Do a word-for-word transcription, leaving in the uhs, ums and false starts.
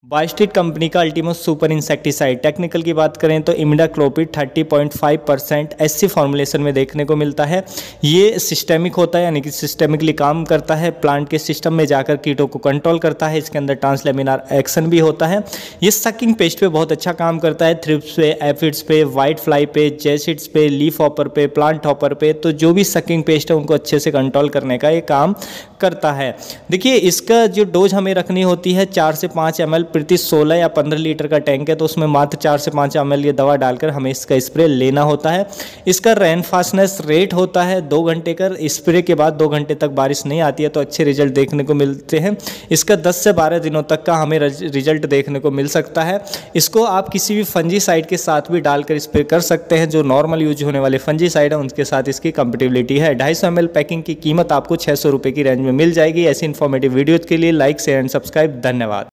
बायोस्टिक company का अल्टीमो super insecticide technical की बात करें तो इमिडाक्लोपिड तीस point five percent SC formulation में देखने को मिलता है। ये सिस्टेमिक होता है, यानी कि सिस्टेमिकली काम करता है, प्लांट के सिस्टम में जाकर कीटों को कंट्रोल करता है। इसके अंदर ट्रांसलेमिनार एक्शन भी होता है। ये सकिंग पेस्ट पे बहुत अच्छा काम करता है, थ्रिप्स पे, एफिड्स पे, वाइट फ्लाई पे, जैसिड्स पे, लीफ हॉपर पे, प्लांट हॉपर पे, तो जो भी सकिंग पेस्ट है उनको अच्छे से कंट्रोल करने का ये काम करता है। देखिए इसका जो डोज हमें रखनी होती है चार से पाँच एम एल प्रति सोलह या पंद्रह लीटर का टैंक है, तो उसमें मात्र चार से पाँच एम एल ये दवा डालकर हमें इसका स्प्रे लेना होता है। इसका रेन फास्टनेस रेट होता है दो घंटे का। स्प्रे के बाद दो घंटे तक बारिश नहीं आती है तो अच्छे रिजल्ट देखने को मिलते हैं। इसका दस से बारह दिनों तक का हमें रिजल्ट देखने को मिल सकता है। इसको आप किसी भी फंजीसाइड के साथ भी डालकर स्प्रे कर सकते हैं। जो नॉर्मल यूज होने वाले फंजीसाइड है उनके साथ इसकी कंपेटिबिलिटी है। ढाई सौ एम एल पैकिंग की कीमत आपको छः सौ रुपये की रेंज में मिल जाएगी। ऐसी इन्फॉर्मेटिव वीडियोज़ के लिए लाइक शेयर एंड सब्सक्राइब। धन्यवाद।